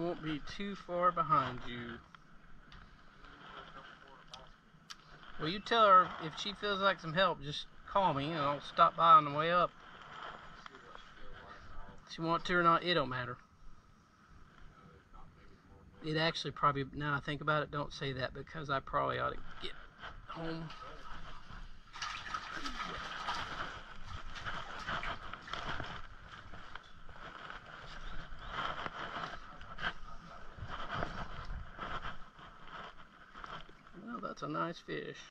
won't be too far behind you. Well, you tell her if she feels like some help, just call me and I'll stop by on the way up. If she wants to or not, it don't matter. It actually probably, now I think about it, don't say that because I probably ought to get home. Well, that's a nice fish.